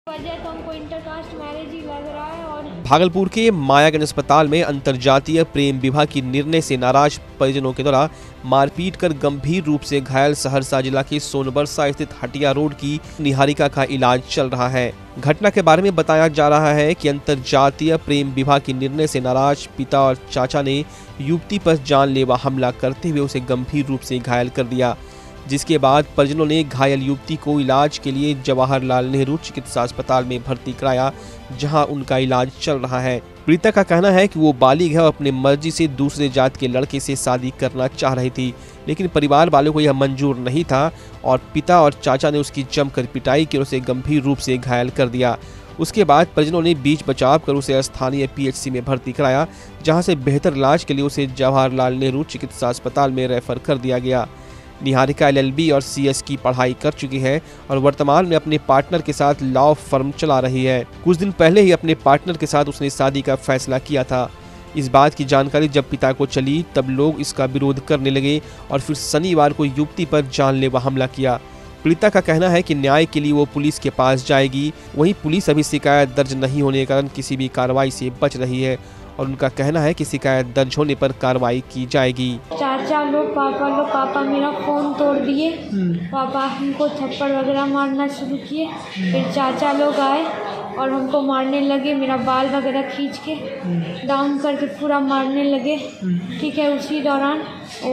वजह तो हमको इंटरकास्ट मैरिज ही लग रहा है। और भागलपुर के मायागंज अस्पताल में अंतर्जातीय प्रेम विवाह की निर्णय से नाराज परिजनों के द्वारा मारपीट कर गंभीर रूप से घायल सहरसा जिला के सोनबरसा स्थित हटिया रोड की निहारिका का इलाज चल रहा है। घटना के बारे में बताया जा रहा है कि अंतर्जातीय प्रेम विवाह की निर्णय से नाराज पिता और चाचा ने युवती पर जानलेवा हमला करते हुए उसे गंभीर रूप से घायल कर दिया, जिसके बाद परिजनों ने घायल युवती को इलाज के लिए जवाहरलाल नेहरू चिकित्सा अस्पताल में भर्ती कराया, जहां उनका इलाज चल रहा है। पीड़िता का कहना है कि वो बालिग है और अपनी मर्जी से दूसरे जात के लड़के से शादी करना चाह रही थी, लेकिन परिवार वालों को यह मंजूर नहीं था और पिता और चाचा ने उसकी जमकर पिटाई की और उसे गंभीर रूप से घायल कर दिया। उसके बाद परिजनों ने बीच बचाव कर उसे स्थानीय पीएचसी में भर्ती कराया, जहां से बेहतर इलाज के लिए उसे जवाहरलाल नेहरू चिकित्सा अस्पताल में रेफर कर दिया गया। निहारिका LLB और CS की पढ़ाई कर चुकी है और वर्तमान में अपने पार्टनर के साथ लॉ फर्म चला रही है। कुछ दिन पहले ही अपने पार्टनर के साथ उसने शादी का फैसला किया था। इस बात की जानकारी जब पिता को चली तब लोग इसका विरोध करने लगे और फिर शनिवार को युवती पर जानलेवा हमला किया। पीड़िता का कहना है कि न्याय के लिए वो पुलिस के पास जाएगी। वहीं पुलिस अभी शिकायत दर्ज नहीं होने के कारण किसी भी कार्रवाई से बच रही है और उनका कहना है कि शिकायत दर्ज होने पर कार्रवाई की जाएगी। चाचा लोग पापा मेरा फोन तोड़ दिए, पापा हमको थप्पड़ वगैरह मारना शुरू किए। फिर चाचा लोग आए और हमको मारने लगे, मेरा बाल वगैरह खींच के डाउन करके पूरा मारने लगे। ठीक है, उसी दौरान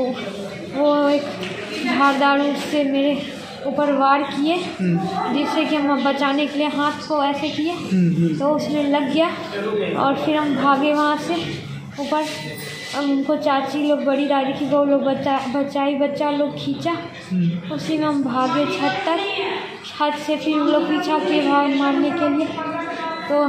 वो एक धारदार से मेरे ऊपर वार किए, जिससे कि हम बचाने के लिए हाथ को ऐसे किए तो उसमें लग गया और फिर हम भागे वहाँ से ऊपर। उनको चाची लोग बड़ी दादी की वो लोग बच्चा लोग खींचा, उसी में हम भागे छत तक। छत से फिर उन लोग पीछा किए भाग मारने के लिए, तो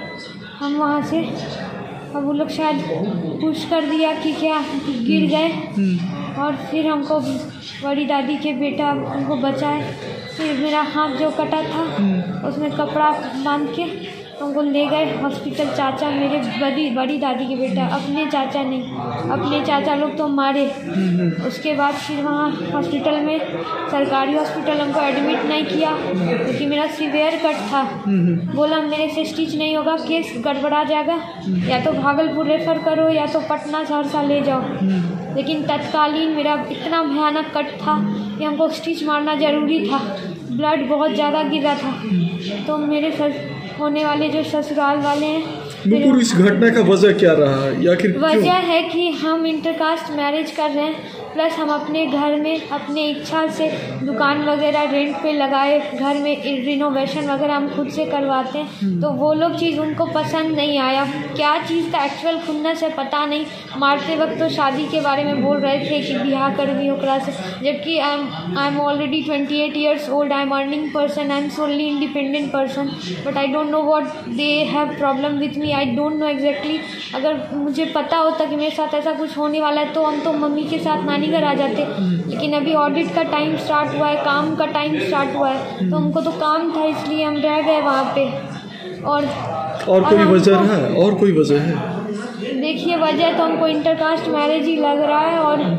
हम वहाँ से अब वो लोग शायद पुश कर दिया कि क्या गिर गए और फिर हमको बड़ी दादी के बेटा उनको बचाए। फिर मेरा हाथ जो कटा था उसमें कपड़ा बांध के हमको ले गए हॉस्पिटल। चाचा मेरे बड़ी दादी के बेटा, अपने चाचा नहीं, अपने चाचा लोग तो मारे। उसके बाद फिर वहाँ हॉस्पिटल में सरकारी हॉस्पिटल हमको एडमिट नहीं किया क्योंकि मेरा सीवियर कट था। बोला मेरे से स्टिच नहीं होगा, केस गड़बड़ा जाएगा, या तो भागलपुर रेफर करो या तो पटना सहरसा ले जाओ। लेकिन तत्कालीन मेरा इतना भयानक कट था कि हमको स्टिच मारना ज़रूरी था, ब्लड बहुत ज़्यादा गिर रहा था। तो मेरे होने वाले जो ससुराल वाले हैं, इस घटना का वजह क्या रहा? वजह है कि हम इंटरकास्ट मैरिज कर रहे हैं, प्लस हम अपने घर में अपने इच्छा से दुकान वगैरह रेंट पे लगाए, घर में रिनोवेशन वगैरह हम खुद से करवाते हैं। तो वो लोग चीज़ उनको पसंद नहीं आया। क्या चीज़ का एक्चुअल खुन्नस है पता नहीं। मारते वक्त तो शादी के बारे में बोल रहे थे कि ब्याह कर दी ओकरा से, जबकि I am already 28 years old, I am earning person, I am solely independent person, but I don't know what they have problem with me, I don't know exactly. अगर मुझे पता होता कि मेरे साथ ऐसा कुछ होने वाला है तो हम तो मम्मी के साथ नानी घर आ जाते। लेकिन अभी ऑडिट का टाइम स्टार्ट हुआ है, काम का टाइम स्टार्ट हुआ है, तो हमको तो काम था इसलिए हम रह गए वहाँ पे। और कोई वजह है? और कोई वजह है? देखिए, वजह तो हमको इंटरकास्ट मैरिज ही लग रहा है। और